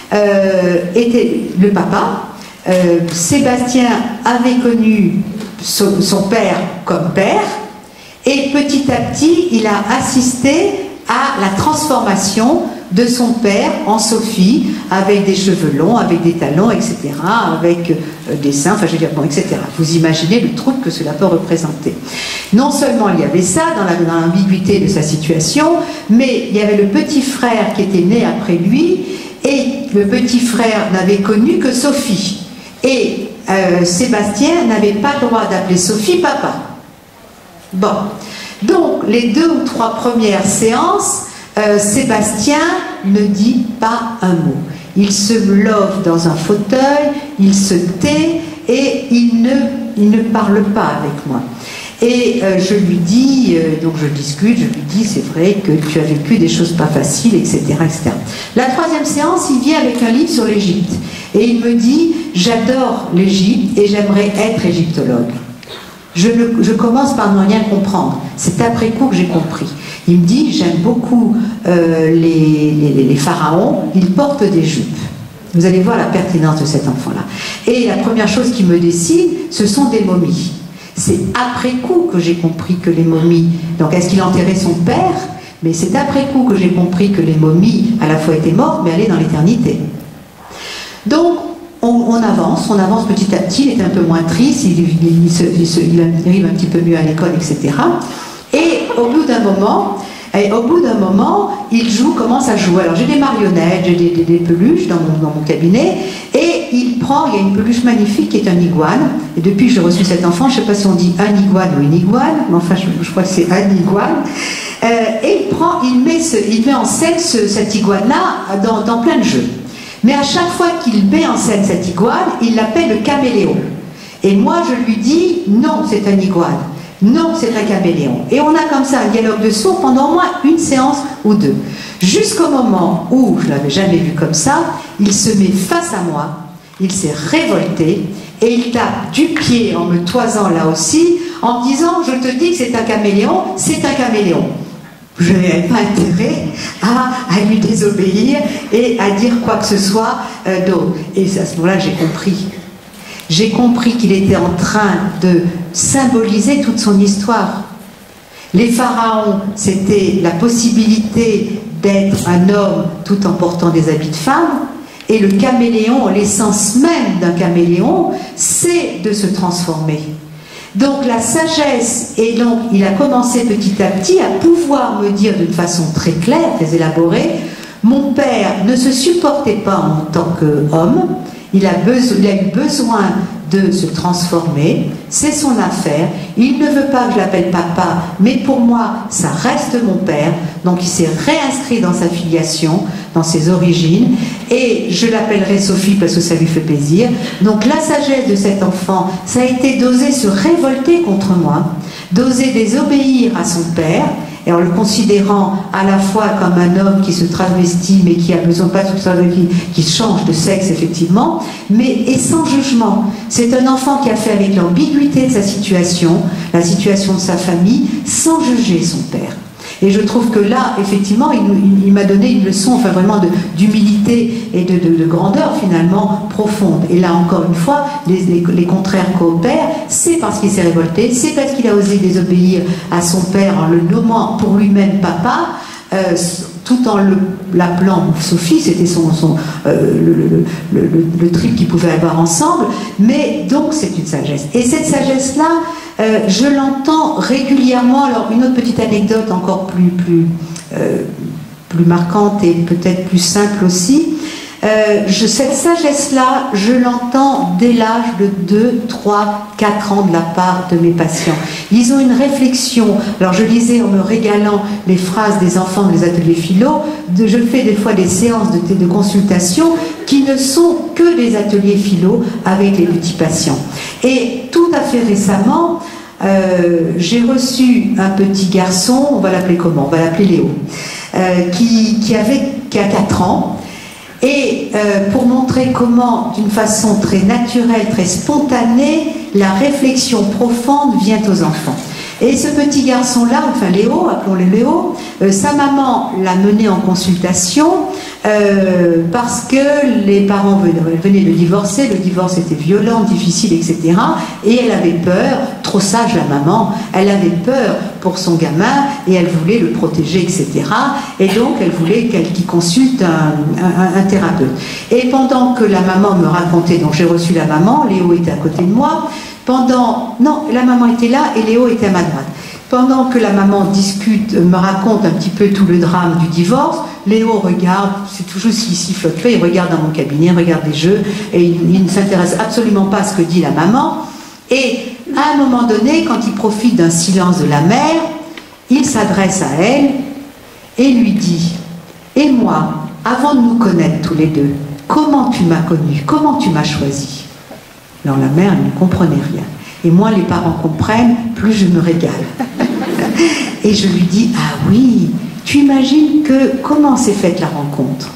était le papa. Sébastien avait connu son père comme père et petit à petit il a assisté à la transformation de son père en Sophie, avec des cheveux longs, avec des talons, etc., avec des seins, enfin je veux dire, bon, etc. Vous imaginez le trouble que cela peut représenter. Non seulement il y avait ça dans l'ambiguïté de sa situation, mais il y avait le petit frère qui était né après lui, et le petit frère n'avait connu que Sophie. Et Sébastien n'avait pas le droit d'appeler Sophie papa. Bon. Donc, les 2 ou 3 premières séances, Sébastien ne dit pas un mot. Il se love dans un fauteuil, il se tait et il ne parle pas avec moi. Et je lui dis, donc je discute, je lui dis, c'est vrai que tu as vécu des choses pas faciles, etc., etc. La 3e séance, il vient avec un livre sur l'Égypte. Et il me dit, j'adore l'Égypte et j'aimerais être égyptologue. Je commence par ne rien comprendre. C'est après coup que j'ai compris. Il me dit, j'aime beaucoup les pharaons, ils portent des jupes. Vous allez voir la pertinence de cet enfant-là. Et la première chose qui me dessine, ce sont des momies. C'est après coup que j'ai compris que les momies... Donc, est-ce qu'il enterrait son père? Mais c'est après coup que j'ai compris que les momies, à la fois étaient mortes, mais allaient dans l'éternité. Donc, on avance petit à petit, il est un peu moins triste, il arrive un petit peu mieux à l'école, etc. Et au bout d'un moment, il commence à jouer. Alors j'ai des marionnettes, j'ai des peluches dans mon cabinet, et il y a une peluche magnifique qui est un iguane, et depuis que j'ai reçu cet enfant, je ne sais pas si on dit un iguane ou une iguane, mais enfin je crois que c'est un iguane, et il met en scène cette iguane-là dans plein de jeux. Mais à chaque fois qu'il met en scène cette iguane, il l'appelle le caméléon. Et moi, je lui dis, non, c'est un iguane. Non, c'est un caméléon. Et on a comme ça un dialogue de sourds pendant au moins une séance ou deux. Jusqu'au moment où, je ne l'avais jamais vu comme ça, il se met face à moi, il s'est révolté, et il tape du pied en me toisant là aussi, en me disant, je te dis que c'est un caméléon, c'est un caméléon. Je n'avais pas intérêt à lui désobéir et à dire quoi que ce soit d'autre. Et à ce moment-là, j'ai compris. J'ai compris qu'il était en train de symboliser toute son histoire. Les pharaons, c'était la possibilité d'être un homme tout en portant des habits de femme. Et le caméléon, l'essence même d'un caméléon, c'est de se transformer. Donc la sagesse, et donc il a commencé petit à petit à pouvoir me dire d'une façon très claire, très élaborée, mon père ne se supportait pas en tant qu'homme, il a eu besoin de se transformer, c'est son affaire, il ne veut pas que je l'appelle papa, mais pour moi, ça reste mon père, donc il s'est réinscrit dans sa filiation, dans ses origines, et je l'appellerai Sophie parce que ça lui fait plaisir. Donc la sagesse de cet enfant, ça a été d'oser se révolter contre moi, d'oser désobéir à son père, et en le considérant à la fois comme un homme qui se travestit, mais qui a besoin pas qui change de sexe effectivement, mais et sans jugement. C'est un enfant qui a fait avec l'ambiguïté de sa situation, la situation de sa famille, sans juger son père. Et je trouve que là, effectivement, il m'a donné une leçon, enfin vraiment d'humilité et de grandeur finalement profonde. Et là, encore une fois, les contraires coopèrent. C'est parce qu'il s'est révolté, c'est parce qu'il a osé désobéir à son père en le nommant pour lui-même papa, tout en l'appelant Sophie, c'était le trip qu'ils pouvaient avoir ensemble. Mais donc, c'est une sagesse. Et cette sagesse-là, je l'entends régulièrement. Alors, une autre petite anecdote encore plus marquante et peut-être plus simple aussi. Cette sagesse-là, je l'entends dès l'âge de 2, 3, 4 ans de la part de mes patients. Ils ont une réflexion. Alors, je lisais en me régalant les phrases des enfants des ateliers philo. Je fais des fois des séances de consultation qui ne sont que des ateliers philo avec les petits patients. Et tout à fait récemment, j'ai reçu un petit garçon, on va l'appeler comment? On va l'appeler Léo, qui a 4 ans. Et pour montrer comment, d'une façon très naturelle, très spontanée, la réflexion profonde vient aux enfants. Et ce petit garçon-là, enfin Léo, appelons-le Léo, sa maman l'a mené en consultation parce que les parents venaient de divorcer, le divorce était violent, difficile, etc. Et elle avait peur, trop sage la maman, elle avait peur pour son gamin et elle voulait le protéger, etc. Et donc elle voulait qu'il consulte un thérapeute. Et pendant que la maman me racontait, donc j'ai reçu la maman, Léo était à côté de moi, non, la maman était là et Léo était à ma droite. Pendant que la maman me raconte un petit peu tout le drame du divorce, Léo regarde, c'est toujours s'il sifflote, il regarde dans mon cabinet, il regarde les jeux, et il ne s'intéresse absolument pas à ce que dit la maman. Et à un moment donné, quand il profite d'un silence de la mère, il s'adresse à elle et lui dit « Et moi, avant de nous connaître tous les deux, comment tu m'as connue? Comment tu m'as choisi ?» Alors la mère ne comprenait rien. Et moins les parents comprennent, plus je me régale. Et je lui dis, ah oui, tu imagines comment s'est faite la rencontre?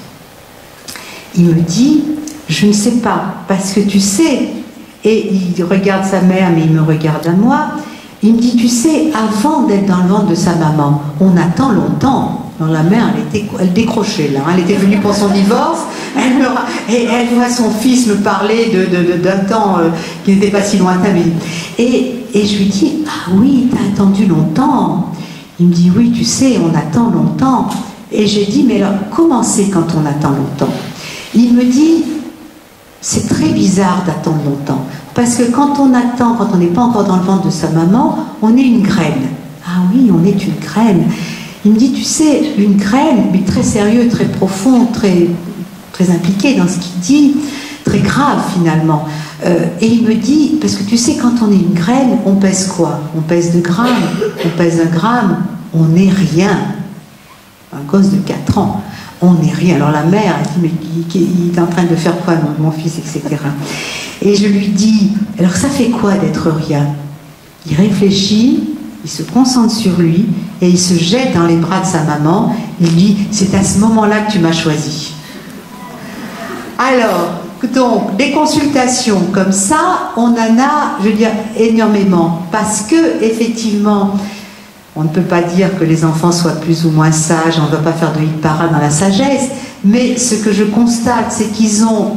Il me dit, je ne sais pas, parce que tu sais, et il regarde sa mère, mais il me regarde à moi, il me dit, tu sais, avant d'être dans le ventre de sa maman, on attend longtemps. Alors la mère, elle décrochait là, elle était venue pour son divorce, et elle voit son fils me parler d'un temps qui n'était pas si lointain. Et je lui dis, ah oui, t'as attendu longtemps. Il me dit, oui, tu sais, on attend longtemps. Et j'ai dit, mais alors, comment c'est quand on attend longtemps? Il me dit, c'est très bizarre d'attendre longtemps, parce que quand on attend, quand on n'est pas encore dans le ventre de sa maman, on est une graine. Ah oui, on est une graine. Il me dit, tu sais, une graine, mais très sérieux, très profond, très impliqué dans ce qu'il dit, très grave finalement. Et il me dit, parce que tu sais, quand on est une graine, on pèse quoi? On pèse 2 grammes, on pèse 1 gramme, on n'est rien. Un gosse de 4 ans. On n'est rien. Alors la mère, elle dit, mais il est en train de faire quoi, mon fils, etc. Et je lui dis, alors ça fait quoi d'être rien? Il réfléchit, il se concentre sur lui et il se jette dans les bras de sa maman. Il dit, c'est à ce moment-là que tu m'as choisi. Alors, donc, des consultations comme ça, on en a, je veux dire, énormément. Parce que, effectivement, on ne peut pas dire que les enfants soient plus ou moins sages, on ne va pas faire de hit-para dans la sagesse, mais ce que je constate, c'est qu'ils ont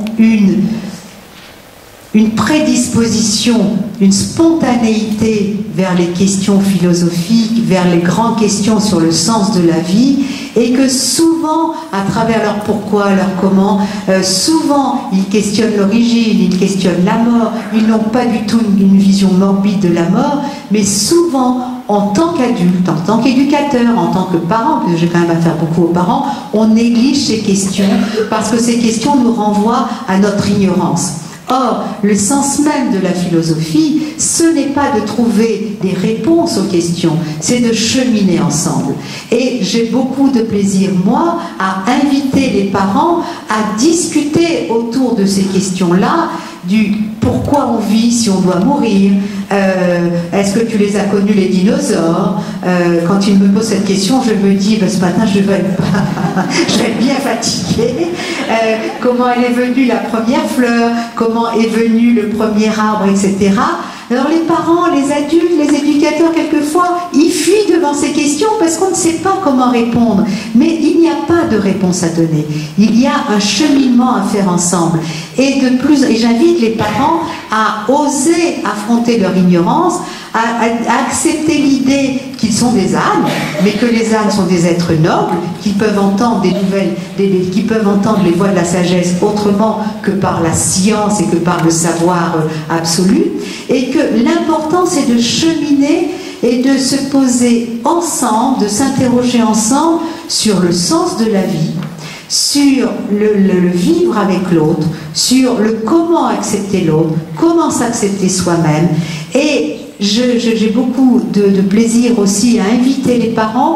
une prédisposition, une spontanéité vers les questions philosophiques, vers les grandes questions sur le sens de la vie, et que souvent, à travers leur pourquoi, leur comment, souvent ils questionnent l'origine, ils questionnent la mort, ils n'ont pas du tout une vision morbide de la mort, mais souvent, en tant qu'adulte, en tant qu'éducateur, en tant que parent, parce que j'ai quand même affaire beaucoup aux parents, on néglige ces questions parce que ces questions nous renvoient à notre ignorance. Or, le sens même de la philosophie, ce n'est pas de trouver des réponses aux questions, c'est de cheminer ensemble. Et j'ai beaucoup de plaisir, moi, à inviter les parents à discuter autour de ces questions-là, du pourquoi on vit si on doit mourir, est-ce que tu les as connus les dinosaures, quand ils me posent cette question, je me dis, ce matin je vais être bien fatiguée, comment elle est venue la première fleur, comment est venu le premier arbre, etc. Alors les parents, les adultes, les éducateurs, quelquefois, ils fuient devant ces questions parce qu'on ne sait pas comment répondre. Mais il n'y a pas de réponse à donner. Il y a un cheminement à faire ensemble. Et j'invite les parents à oser affronter leur ignorance, à accepter l'idée qu'ils sont des ânes, mais que les ânes sont des êtres nobles, qu'ils peuvent entendre des nouvelles, qu'ils peuvent entendre les voix de la sagesse autrement que par la science et que par le savoir absolu, et que l'important c'est de cheminer et de se poser ensemble, de s'interroger ensemble sur le sens de la vie, sur le vivre avec l'autre, sur le comment accepter l'autre, comment s'accepter soi-même. Et j'ai beaucoup de plaisir aussi à inviter les parents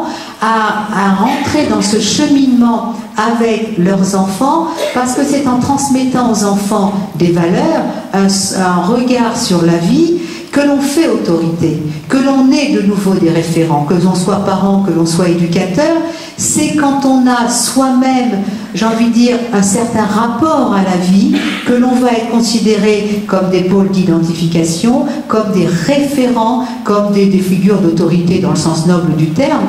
à rentrer dans ce cheminement avec leurs enfants, parce que c'est en transmettant aux enfants des valeurs, un regard sur la vie, que l'on fait autorité, que l'on ait de nouveau des référents, que l'on soit parent, que l'on soit éducateur. C'est quand on a soi-même, j'ai envie de dire, un certain rapport à la vie, que l'on va être considéré comme des pôles d'identification, comme des référents, comme des figures d'autorité dans le sens noble du terme.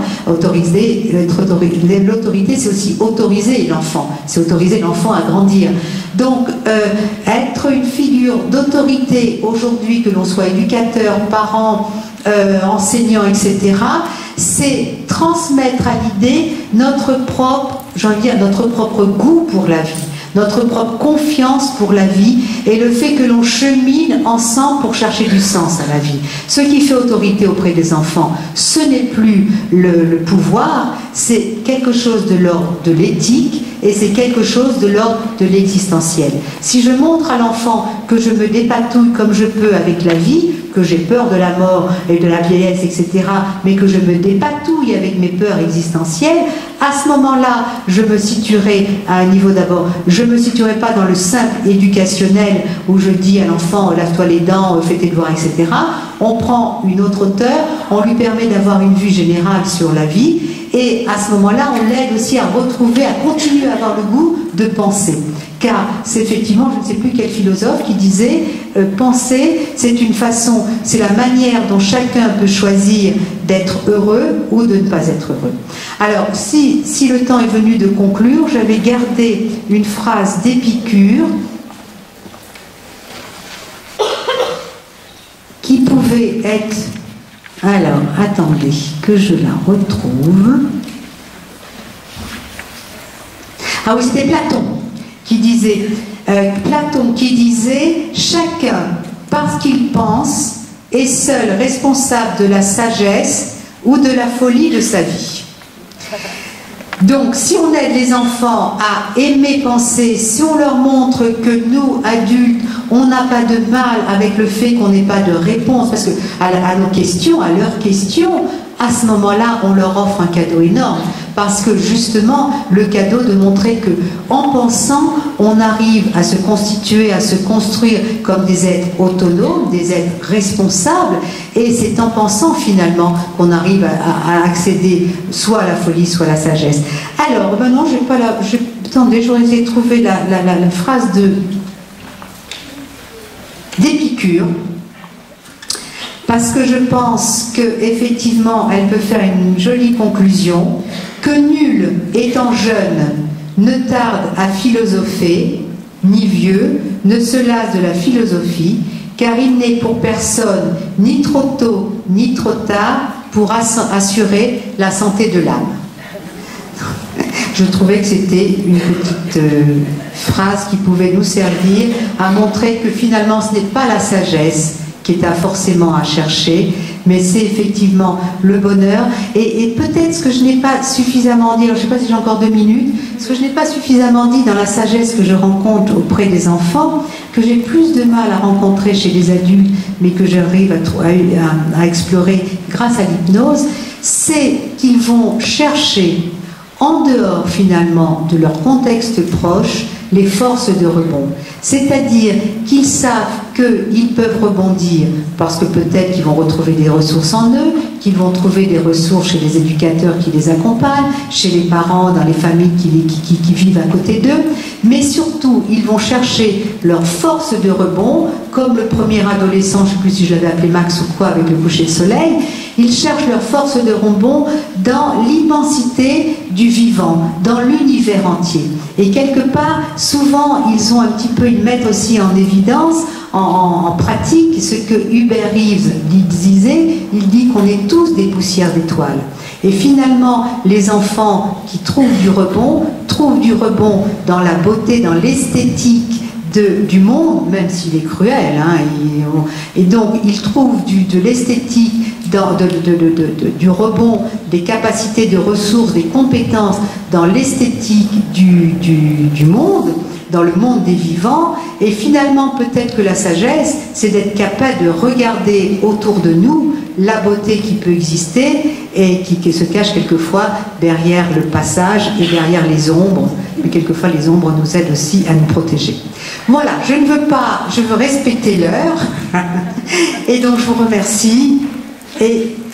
L'autorité, c'est aussi autoriser l'enfant, c'est autoriser l'enfant à grandir. Donc, être une figure d'autorité aujourd'hui, que l'on soit éducateur, parent, enseignant, etc., c'est transmettre à l'idée notre propre goût pour la vie, notre propre confiance pour la vie et le fait que l'on chemine ensemble pour chercher du sens à la vie. Ce qui fait autorité auprès des enfants, ce n'est plus le pouvoir, c'est quelque chose de l'ordre de l'éthique et c'est quelque chose de l'ordre de l'existentiel. Si je montre à l'enfant que je me dépatouille comme je peux avec la vie, que j'ai peur de la mort et de la vieillesse, etc., mais que je me dépatouille avec mes peurs existentielles, à ce moment-là, je me situerai à un niveau d'abord, je ne me situerai pas dans le simple éducationnel où je dis à l'enfant, lave-toi les dents, fais tes devoirs, etc. On prend une autre hauteur, on lui permet d'avoir une vue générale sur la vie, et à ce moment-là, on l'aide aussi à retrouver, à continuer à avoir le goût de penser. Car c'est effectivement, je ne sais plus quel philosophe qui disait, penser, c'est une façon, c'est la manière dont chacun peut choisir d'être heureux ou de ne pas être heureux. Alors, si le temps est venu de conclure, j'avais gardé une phrase d'Épicure qui pouvait être... Alors, attendez que je la retrouve. Ah oui, c'était Platon qui disait, chacun, parce qu'il pense, est seul responsable de la sagesse ou de la folie de sa vie. Donc, si on aide les enfants à aimer penser, si on leur montre que nous, adultes, on n'a pas de mal avec le fait qu'on n'ait pas de réponse, parce que à nos questions, à leurs questions, à ce moment-là, on leur offre un cadeau énorme. parce que justement le cadeau de montrer que en pensant on arrive à se constituer, à se construire comme des êtres autonomes, des êtres responsables, et c'est en pensant finalement qu'on arrive à accéder soit à la folie, soit à la sagesse. Alors maintenant je vais pas la... Attendez, j'aurais essayé de trouver la phrase d'Épicure, parce que je pense qu'effectivement elle peut faire une jolie conclusion, que nul étant jeune ne tarde à philosopher, ni vieux ne se lasse de la philosophie, car il n'est pour personne ni trop tôt ni trop tard pour assurer la santé de l'âme. Je trouvais que c'était une petite phrase qui pouvait nous servir à montrer que finalement ce n'est pas la sagesse qui est forcément à chercher, mais c'est effectivement le bonheur. Et peut-être ce que je n'ai pas suffisamment dit, alors je ne sais pas si j'ai encore 2 minutes, ce que je n'ai pas suffisamment dit dans la sagesse que je rencontre auprès des enfants, que j'ai plus de mal à rencontrer chez les adultes, mais que j'arrive à explorer grâce à l'hypnose, c'est qu'ils vont chercher en dehors finalement de leur contexte proche les forces de rebond. C'est-à-dire qu'ils savent qu'ils peuvent rebondir parce que peut-être qu'ils vont retrouver des ressources en eux, qu'ils vont trouver des ressources chez les éducateurs qui les accompagnent, chez les parents, dans les familles qui vivent à côté d'eux, mais surtout ils vont chercher leur force de rebond, comme le premier adolescent, je ne sais plus si je l'avais appelé Max ou quoi, avec le coucher de soleil. Ils cherchent leur force de rebond dans l'immensité du vivant, dans l'univers entier. Et quelque part, souvent, ils mettent aussi en évidence, en pratique, ce que Hubert Reeves disait. Il dit qu'on est tous des poussières d'étoiles. Et finalement, les enfants qui trouvent du rebond dans la beauté, dans l'esthétique du monde, même s'il est cruel, hein, et donc ils trouvent de l'esthétique, du rebond, des capacités de ressources, des compétences dans l'esthétique du monde, dans le monde des vivants. Et finalement, peut-être que la sagesse, c'est d'être capable de regarder autour de nous la beauté qui peut exister et qui se cache quelquefois derrière le passage et derrière les ombres. Mais quelquefois, les ombres nous aident aussi à nous protéger. Voilà, je veux respecter l'heure. Et donc, je vous remercie. Et